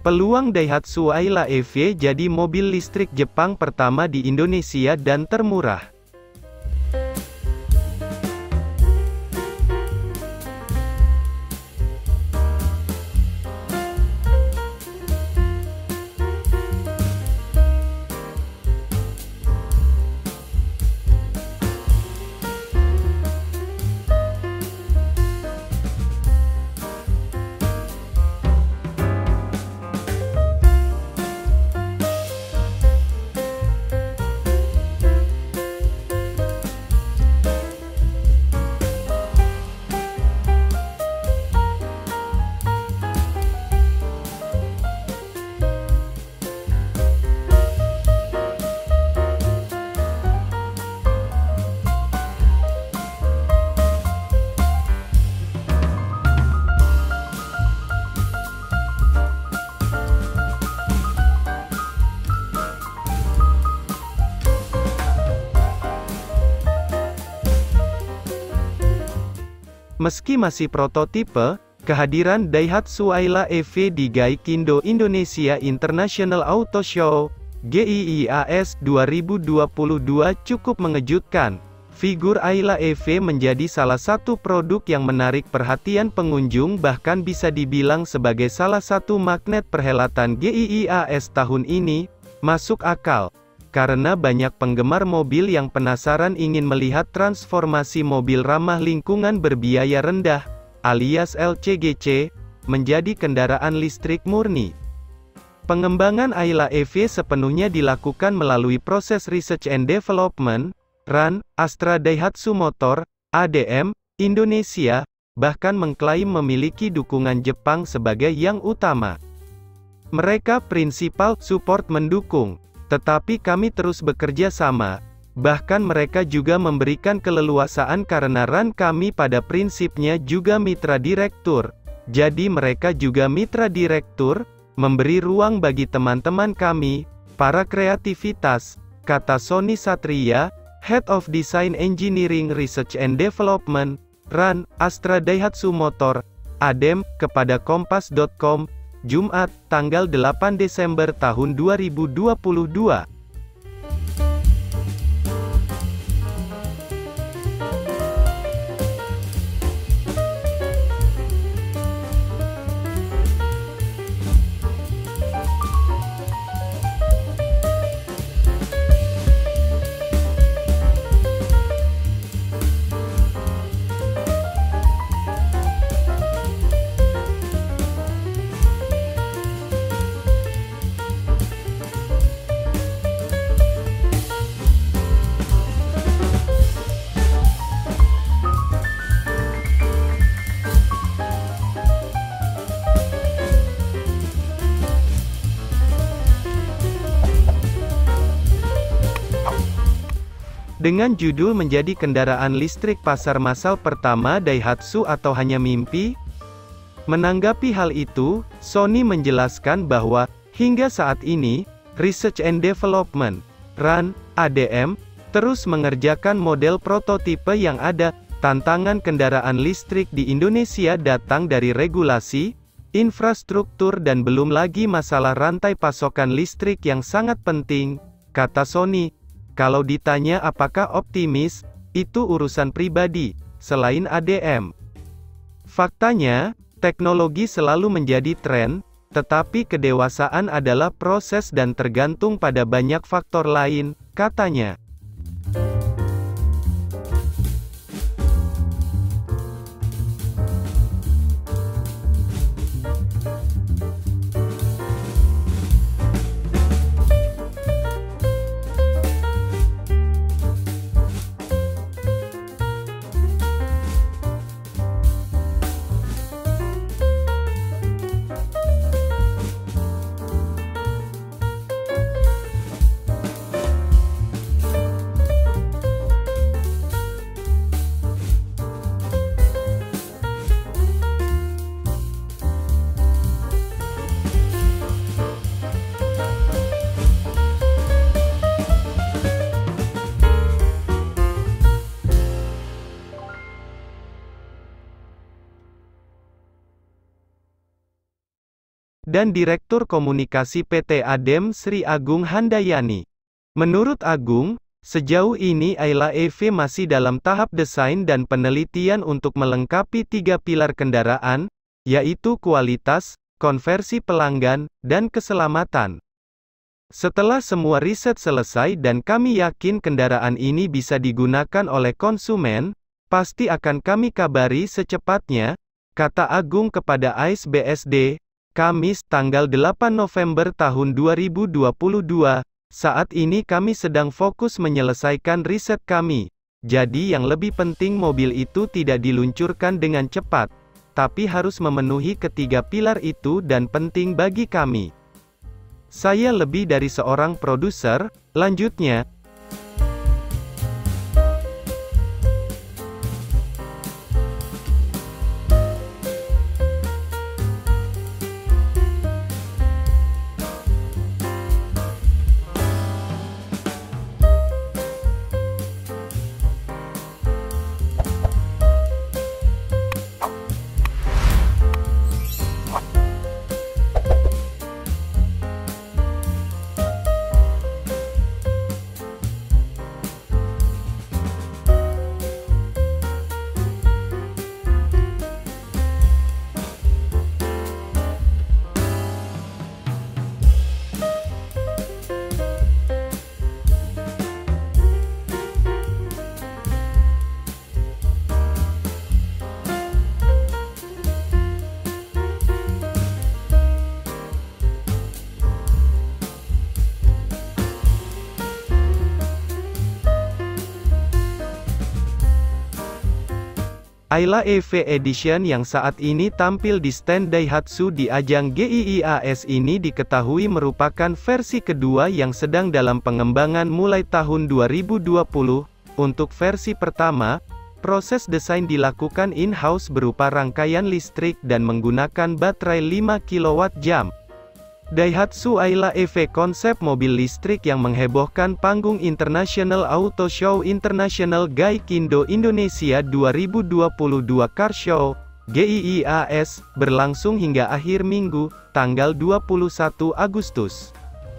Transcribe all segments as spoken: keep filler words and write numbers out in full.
Peluang Daihatsu Ayla E V jadi mobil listrik Jepang pertama di Indonesia dan termurah. Meski masih prototipe, kehadiran Daihatsu Ayla E V di Gaikindo Indonesia International Auto Show, G I I A S dua ribu dua puluh dua cukup mengejutkan. Figur Ayla E V menjadi salah satu produk yang menarik perhatian pengunjung, bahkan bisa dibilang sebagai salah satu magnet perhelatan G I I A S tahun ini. Masuk akal, karena banyak penggemar mobil yang penasaran ingin melihat transformasi mobil ramah lingkungan berbiaya rendah, alias L C G C, menjadi kendaraan listrik murni. Pengembangan Ayla E V sepenuhnya dilakukan melalui proses Research and Development, R A N, Astra Daihatsu Motor, A D M, Indonesia, bahkan mengklaim memiliki dukungan Jepang sebagai yang utama. Mereka prinsipal, support mendukung. Tetapi kami terus bekerja sama. Bahkan mereka juga memberikan keleluasaan karena R A N kami pada prinsipnya juga mitra direktur. Jadi mereka juga mitra direktur, memberi ruang bagi teman-teman kami, para kreativitas, kata Sony Satria, Head of Design Engineering Research and Development, R A N, Astra Daihatsu Motor, A D M, kepada kompas titik com, Jumat, tanggal delapan Desember tahun dua ribu dua puluh dua. Dengan judul menjadi kendaraan listrik pasar massal pertama Daihatsu atau hanya mimpi? Menanggapi hal itu, Sony menjelaskan bahwa, hingga saat ini, Research and Development, R A N, A D M, terus mengerjakan model prototipe yang ada. Tantangan kendaraan listrik di Indonesia datang dari regulasi, infrastruktur dan belum lagi masalah rantai pasokan listrik yang sangat penting, kata Sony. Kalau ditanya apakah optimis, itu urusan pribadi, selain A D M. Faktanya, teknologi selalu menjadi tren, tetapi kedewasaan adalah proses dan tergantung pada banyak faktor lain, katanya. dan Direktur Komunikasi P T Adem Sri Agung Handayani. Menurut Agung, sejauh ini Ayla E V masih dalam tahap desain dan penelitian untuk melengkapi tiga pilar kendaraan, yaitu kualitas, konversi pelanggan, dan keselamatan. Setelah semua riset selesai dan kami yakin kendaraan ini bisa digunakan oleh konsumen, pasti akan kami kabari secepatnya, kata Agung kepada A I S B S D, Kamis tanggal delapan November tahun dua ribu dua puluh dua, saat ini kami sedang fokus menyelesaikan riset kami, jadi yang lebih penting mobil itu tidak diluncurkan dengan cepat, tapi harus memenuhi ketiga pilar itu dan penting bagi kami. Saya lebih dari seorang produser, lanjutnya. Ayla E V Edition yang saat ini tampil di stand Daihatsu di ajang G I I A S ini diketahui merupakan versi kedua yang sedang dalam pengembangan mulai tahun dua ribu dua puluh. Untuk versi pertama, proses desain dilakukan in-house berupa rangkaian listrik dan menggunakan baterai lima kilowatt jam. Daihatsu Ayla E V konsep mobil listrik yang menghebohkan panggung International Auto Show International Gaikindo Indonesia dua ribu dua puluh dua Car Show, G I I A S, berlangsung hingga akhir minggu, tanggal dua puluh satu Agustus.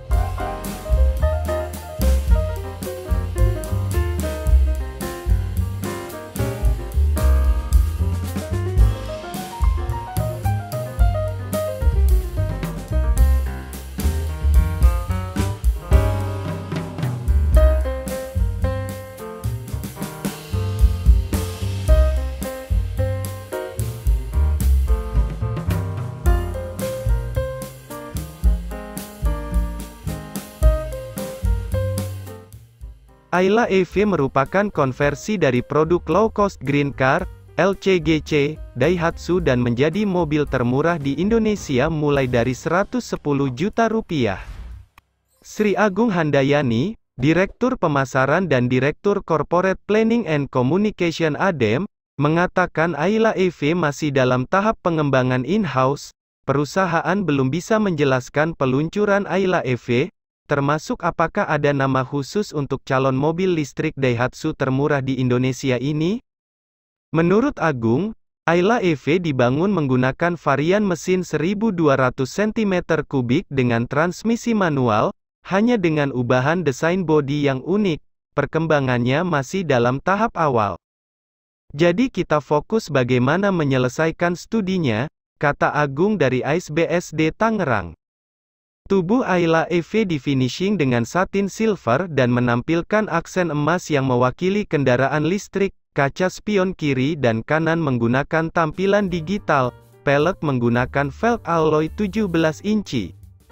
Ayla E V merupakan konversi dari produk low-cost Green Car, L C G C, Daihatsu dan menjadi mobil termurah di Indonesia mulai dari seratus sepuluh juta rupiah. Sri Agung Handayani, Direktur Pemasaran dan Direktur Corporate Planning and Communication Adem, mengatakan Ayla E V masih dalam tahap pengembangan in-house, perusahaan belum bisa menjelaskan peluncuran Ayla E V, termasuk apakah ada nama khusus untuk calon mobil listrik Daihatsu termurah di Indonesia ini? Menurut Agung, Ayla E V dibangun menggunakan varian mesin seribu dua ratus sentimeter kubik dengan transmisi manual, hanya dengan ubahan desain bodi yang unik, perkembangannya masih dalam tahap awal. Jadi kita fokus bagaimana menyelesaikan studinya, kata Agung dari A I S B S D Tangerang. Tubuh Ayla E V di finishing dengan satin silver dan menampilkan aksen emas yang mewakili kendaraan listrik, kaca spion kiri dan kanan menggunakan tampilan digital, pelek menggunakan velg alloy tujuh belas inci.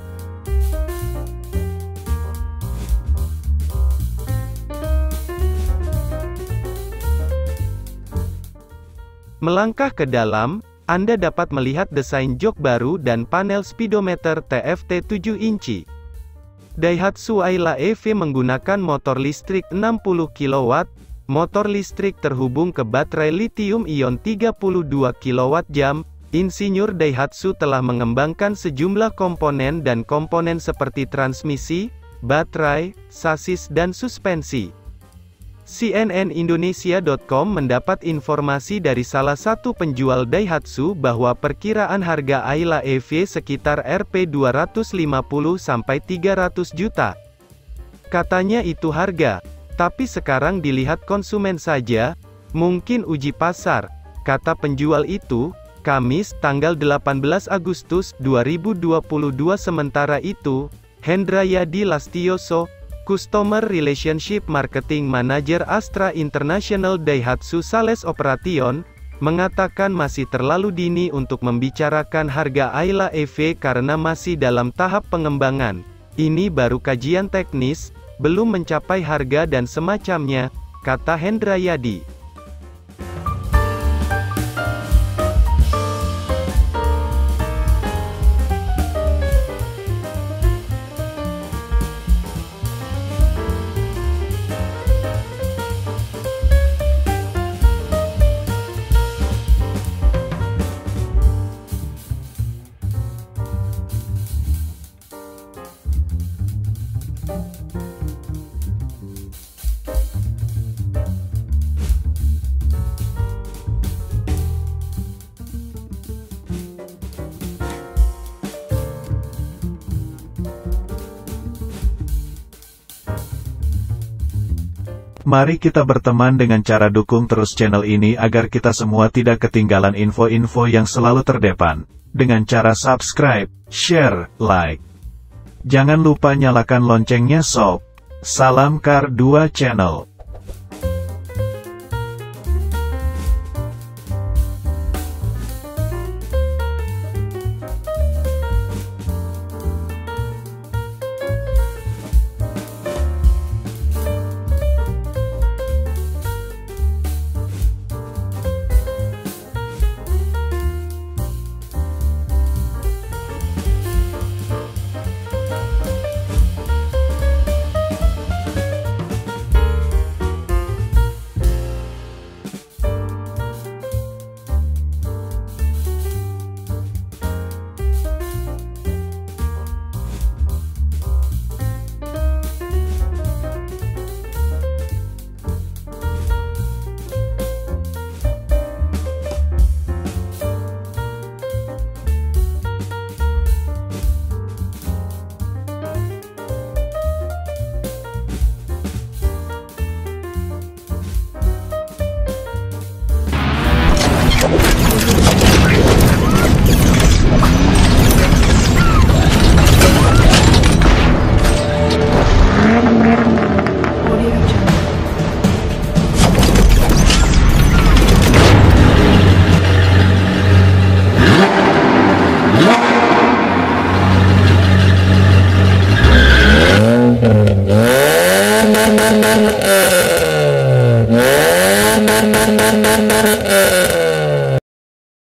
Melangkah ke dalam, Anda dapat melihat desain jok baru dan panel speedometer T F T tujuh inci. Daihatsu Ayla E V menggunakan motor listrik enam puluh kilowatt, motor listrik terhubung ke baterai lithium-ion tiga puluh dua kilowatt jam. Insinyur Daihatsu telah mengembangkan sejumlah komponen dan komponen seperti transmisi, baterai, sasis dan suspensi. C N N Indonesia titik com mendapat informasi dari salah satu penjual Daihatsu bahwa perkiraan harga Ayla E V sekitar Rp dua ratus lima puluh sampai tiga ratus juta. Katanya itu harga, tapi sekarang dilihat konsumen saja, mungkin uji pasar, kata penjual itu, Kamis, tanggal delapan belas Agustus dua ribu dua puluh dua. Sementara itu, Hendrayadi Lastioso, Customer Relationship Marketing Manager Astra International Daihatsu Sales Operation, mengatakan masih terlalu dini untuk membicarakan harga Ayla E V karena masih dalam tahap pengembangan. Ini baru kajian teknis, belum mencapai harga dan semacamnya, kata Hendrayadi. Mari kita berteman dengan cara dukung terus channel ini agar kita semua tidak ketinggalan info-info yang selalu terdepan. Dengan cara subscribe, share, like. Jangan lupa nyalakan loncengnya sob. Salam Kar dua Channel.